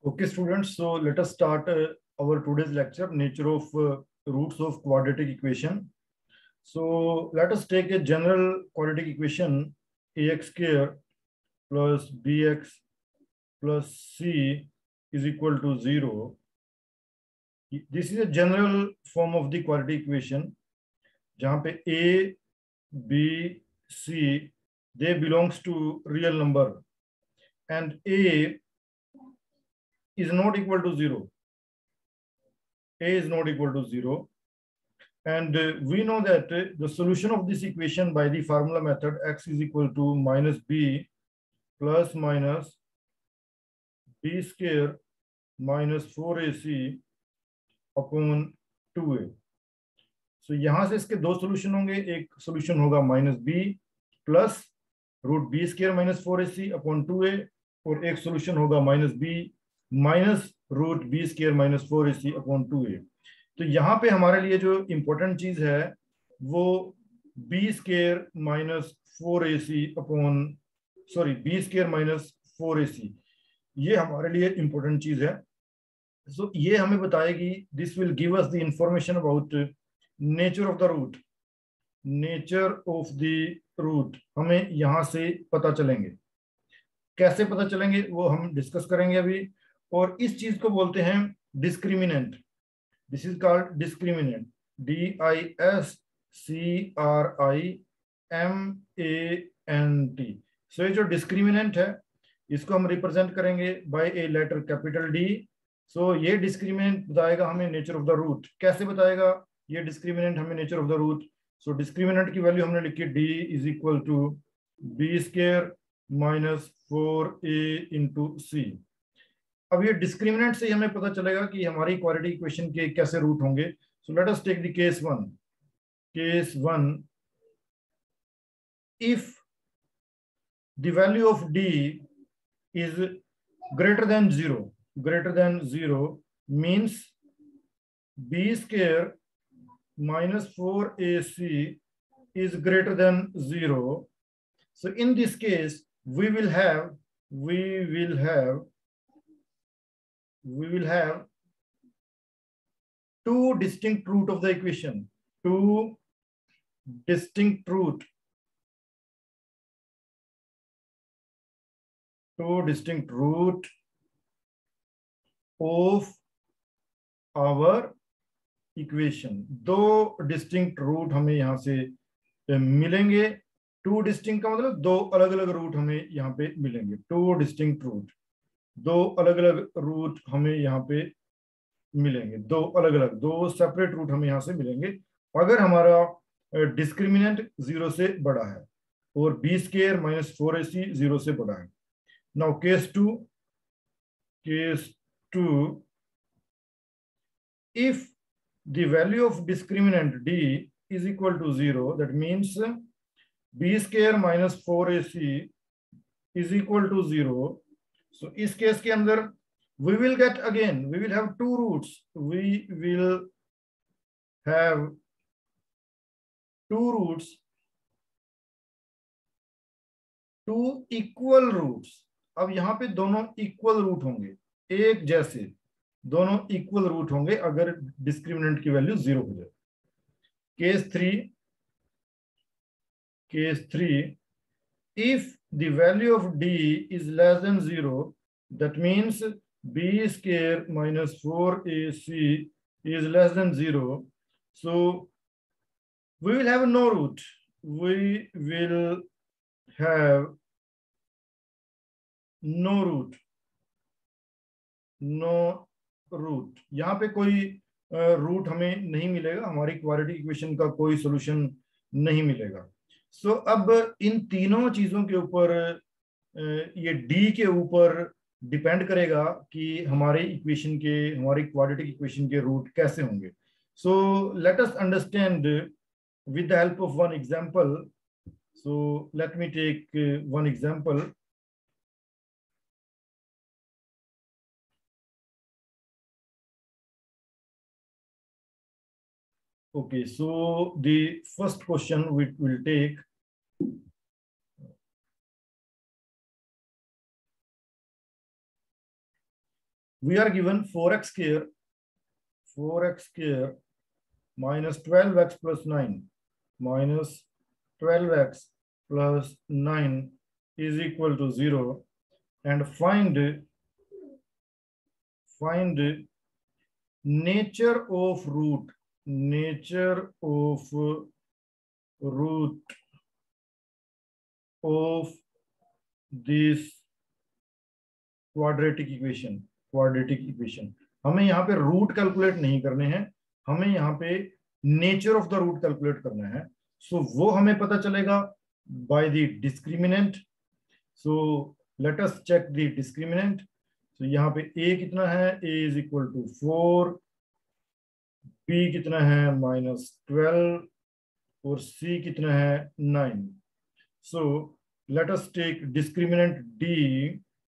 Okay, students, so let us start our today's lecture, nature of roots of quadratic equation. So let us take a general quadratic equation, ax square plus bx plus c is equal to 0. This is a general form of the quadratic equation, जहाँ पे a, b, c, they belongs to real number and a is not equal to 0. A is not equal to 0. And we know that the solution of this equation by the formula method x is equal to minus b plus minus b square minus 4ac upon 2a. So यहां से इसके दो solution होंगे. एक solution होगा minus b plus root b square minus 4ac upon 2a और एक solution होगा minus b minus root b square minus 4ac upon 2a. तो यहाँ पे हमारे लिए जो इम्पोर्टेंट चीज है वो b square minus 4ac upon b square minus 4ac, ये हमारे लिए इम्पोर्टेंट चीज है. सो ये हमें बताएगी, this will give us the information about nature of the root. Nature of the root हमें यहां से पता चलेंगे. कैसे पता चलेंगे वो हम डिस्कस करेंगे अभी. और इस चीज को बोलते हैं discriminant. This is called discriminant. discriminant. So ये जो discriminant है इसको हम रिप्रेजेंट करेंगे by a letter capital D. So ये discriminant बताएगा हमें nature of the root. कैसे बताएगा ये discriminant हमें nature of the root? So discriminant की वैल्यू हमने लिखी D is equal to b square minus 4a into c. अब ये डिस्क्रिमिनेंट से हमें पता चलेगा कि हमारी क्वाड्रेटिक इक्वेशन के कैसे रूट होंगे. So let us take the case one. Case one, if the value of d is greater than 0 means b square minus 4ac is greater than 0. So in this case we will have two distinct root of the equation. Two distinct root of our equation. दो distinct root हमें यहाँ से मिलेंगे. Two distinct का मतलब दो अलग अलग रूट हमें यहाँ पे मिलेंगे. टू डिस्टिंक्ट रूट, दो अलग अलग रूट हमें यहाँ पे मिलेंगे. दो सेपरेट रूट हमें यहाँ से मिलेंगे अगर हमारा डिस्क्रिमिनेंट 0 से बड़ा है और बी स्क्र माइनस 4ac 0 से बड़ा है. Now case two, if the value of discriminant d is equal to 0, that means b square minus 4ac is equal to 0. So इस केस के अंदर we will have two roots. We will have two roots, two equal roots. अब यहाँ पे दोनों equal root होंगे, एक जैसे दोनों इक्वल रूट होंगे अगर डिस्क्रिमिनेंट की वैल्यू 0 हो जाए. Case three, if the value of d is less than 0, that means b square minus 4ac is less than 0. So we will have no root. We will have no root. यहाँ पे कोई root हमें नहीं मिलेगा, हमारी quadratic equation का कोई solution नहीं मिलेगा. सो अब इन तीनों चीजों के ऊपर ये d के ऊपर डिपेंड करेगा कि हमारी क्वाड्रेटिक इक्वेशन के रूट कैसे होंगे. So let us understand with the help of one example. So let me take one example. Okay, so the first question we will take. We are given 4x square minus 12x plus 9 minus 12x plus 9 is equal to 0, and find nature of root of this quadratic equation. हमें यहाँ पे root calculate नहीं करने हैं, हमें यहाँ पे nature of the root calculate करना है। सो वो हमें पता चलेगा by the discriminant. So let us check the discriminant. So यहाँ पे a कितना है, a is equal to 4, b कितना है -12 और c कितना है 9। So let us take discriminant d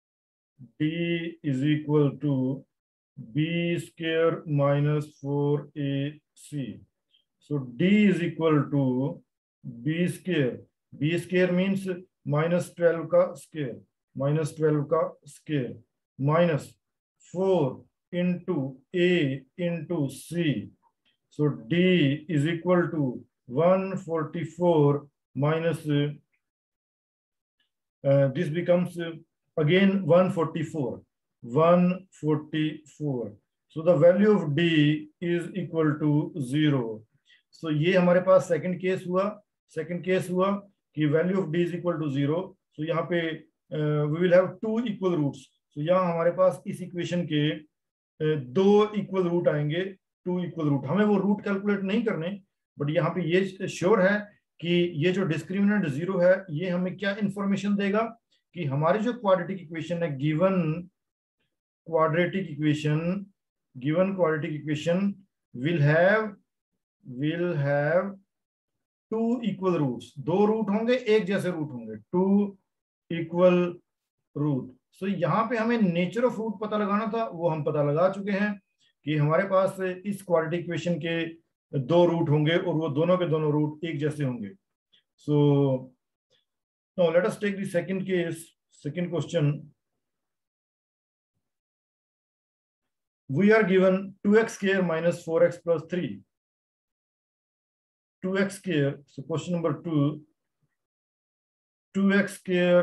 is equal to b square minus 4ac. So d is equal to b square. b square means -12 का square, minus 4 into a into c. So d is equal to 144 minus this becomes again 144. So the value of d is equal to 0. So ये हमारे पास second case हुआ कि value of d is equal to 0. So यहाँ पे we will have two equal roots. So यहाँ हमारे पास इस equation के दो इक्वल रूट आएंगे, टू इक्वल रूट। हमें वो रूट कैलकुलेट नहीं करने, बट यहाँ पे ये श्योर है कि ये जो डिस्क्रिमिनेंट 0 है ये हमें क्या इंफॉर्मेशन देगा कि हमारी जो क्वाड्रेटिक इक्वेशन है, given quadratic equation will have two equal roots. दो रूट होंगे, एक जैसे रूट होंगे, टू इक्वल रूट। सो यहाँ पे हमें नेचर ऑफ रूट पता लगाना था, वो हम पता लगा चुके हैं कि हमारे पास इस क्वाड्रेटिक इक्वेशन के दो रूट होंगे और वो दोनों के दोनों रूट एक जैसे होंगे। सो now let us take the second case, second question. We are given 2x square minus 4x plus 3. 2x square, so question number 2, 2x square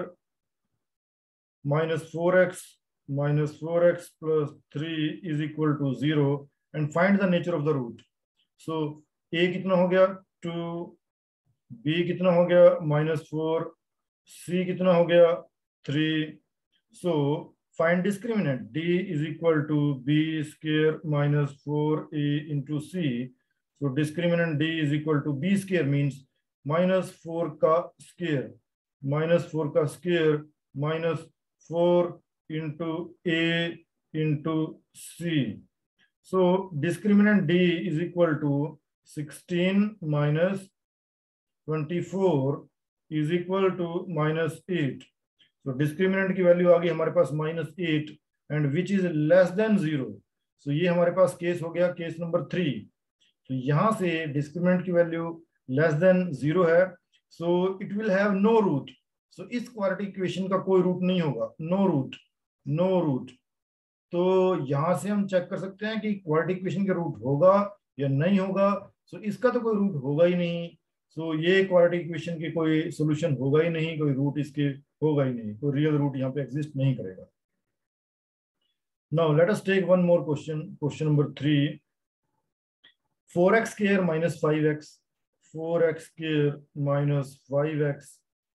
minus 4x plus 3 is equal to 0, and find the nature of the root. So a कितना हो गया 2, b कितना हो गया -4, c कितना हो गया 3. So find discriminant. d is equal to b square minus 4a into c. So discriminant d is equal to b square means -4 का square minus 4 into a into c. So discriminant d is equal to 16 minus 24 is equal to -8. So discriminant की value आ गई हमारे पास -8 and which is less than 0. So ये हमारे पास case हो गया, case number 3. तो यहाँ से डिस्क्रिमिनेंट की वैल्यू लेस देन 0 है, so it will have no root. So इस क्वाड्रेटिक इक्वेशन का कोई रूट नहीं होगा, नो रूट। तो यहाँ से हम चेक कर सकते हैं कि क्वाड्रेटिक इक्वेशन का रूट होगा या नहीं होगा। सो इसका तो कोई रूट होगा ही नहीं, सो ये क्वाड्रेटिक इक्वेशन की कोई सोल्यूशन होगा ही नहीं, कोई रूट इसके होगा ही नहीं, कोई रियल रूट यहाँ पे एग्जिस्ट नहीं करेगा। Now let us take one more question number 3, 4x square minus 5x, 4x square minus 5x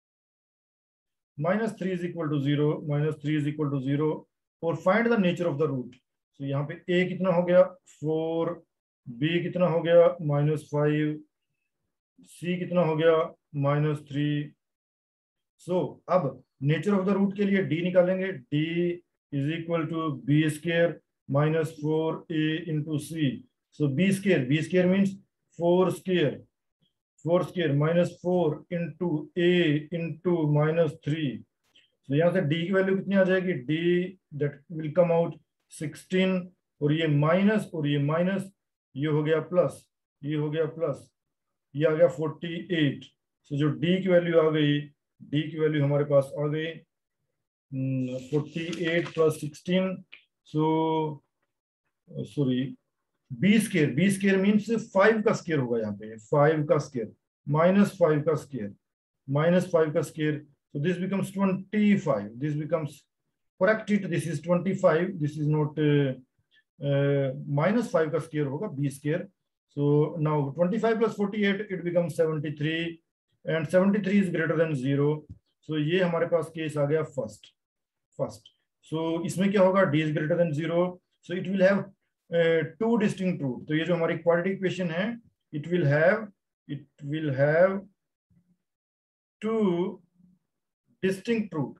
minus 3 is equal to 0, और find the nature of the root. So यहाँ पे a कितना हो गया 4, b कितना हो गया -5, c कितना हो गया -3. So अब nature of the root के लिए d निकालेंगे, d is equal to b square minus 4a into c. So b square means 4 square minus 4 into a into -3. So यहाँ से d की वैल्यू कितनी आ जाएगी, d that will come out 16, और ये माइनस और ये माइनस, ये हो गया प्लस, ये हो गया प्लस, ये आ गया 48. So जो d की वैल्यू आ गई, d की वैल्यू हमारे पास आ गई 48 plus 16 so sorry, b square means 5 का स्केयर होगा यहाँ पे, 5 का स्केयर माइनस 5 का स्केयर minus 5 का square, so this becomes 25, this becomes, correct it, this is 25, this is not minus 5 का स्केयर होगा b square. So now 25 plus 48 it becomes 73 and 73 is greater than 0. So ये हमारे पास case आ गया first. So इसमें क्या होगा, d is greater than 0, so it will have two distinct root. तो ये जो हमारी क्वाड्रेटिक इक्वेशन है, it will have two distinct root.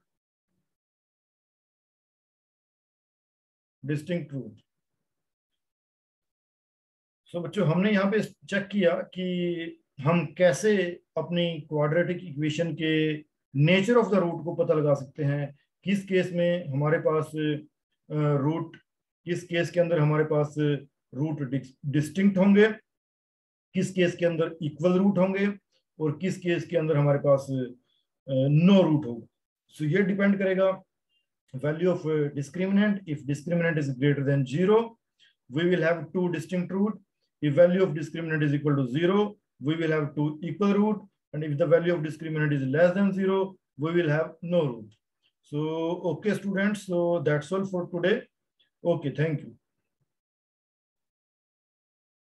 So बच्चों, हमने यहाँ पे चेक किया कि हम कैसे अपनी क्वाड्रेटिक इक्वेशन के नेचर ऑफ द रूट को पता लगा सकते हैं. किस केस में हमारे पास रूट, किस केस के अंदर हमारे पास रूट डिस्टिंक्ट होंगे, किस केस के अंदर इक्वल रूट होंगे, और किस केस के अंदर हमारे पास नो रूट होगा. सो ये डिपेंड करेगा value of discriminant. If discriminant is greater than 0, we will have two distinct root. If value of discriminant is equal to 0, we will have two equal root, and if the value of discriminant is less than 0, we will have no root. So okay students, so that's all for today. Okay, thank you.